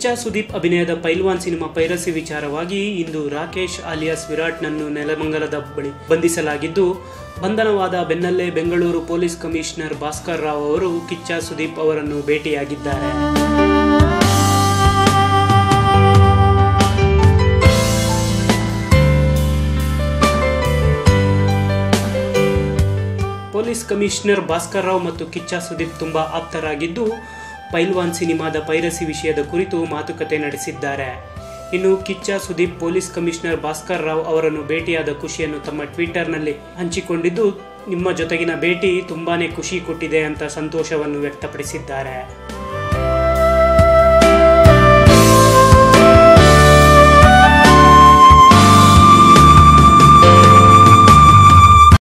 ಕಿಚ್ಚ ಸುದೀಪ್ ಅಭಿನಯದ ಪೈಲ್ವಾನ್ cinema piracy ವಿಚಾರವಾಗಿ ಇಂದು Rakesh alias ವಿರಾಟ್ನನ್ನು ನೆಲಮಂಗಲದ ಬಳಿ ಬಂಧಿಸಲಾಗಿದ್ದು, ಬಂಧನವಾದ ಬೆನ್ನಲ್ಲೇ ಬೆಂಗಳೂರು ಪೊಲೀಸ್ ಕಮಿಷನರ್ ಭಾಸ್ಕರ್ ರಾವ್ ಅವರು ಕಿಚ್ಚ ಸುದೀಪ್ ಅವರನ್ನು ಭೇಟಿಯಾಗಿದ್ದಾರೆ. ಪೊಲೀಸ್ ಕಮಿಷನರ್ ಭಾಸ್ಕರ್ ರಾವ್ ಮತ್ತು ಕಿಚ್ಚ ಸುದೀಪ್ ತುಂಬಾ ಆಪ್ತರಾಗಿದ್ದು, ಪೈಲ್ವಾನ್ ಸಿನಿಮಾದ ಪೈರಸಿ ವಿಷಯದ ಕುರಿತು ಮಾತುಕತೆ ನಡೆಸಿದ್ದಾರೆ. ಇನ್ನು ಕಿಚ್ಚ ಸುದೀಪ್ ಪೊಲೀಸ್ ಕಮಿಷನರ್ ಭಾಸ್ಕರ್ ರಾವ್ ಅವರನ್ನು ಭೇಟಿಯಾದ ಖುಷಿಯನ್ನು ತಮ್ಮ ಟ್ವಿಟರ್ನಲ್ಲಿ ಹಂಚಿಕೊಂಡಿದ್ದು, ನಿಮ್ಮ ಜೊತೆಗಿನ ಭೇಟಿ ತುಂಬಾನೇ ಖುಷಿ ಕೊಟ್ಟಿದೆ ಅಂತ ಸಂತೋಷವನ್ನು ವ್ಯಕ್ತಪಡಿಸಿದ್ದಾರೆ.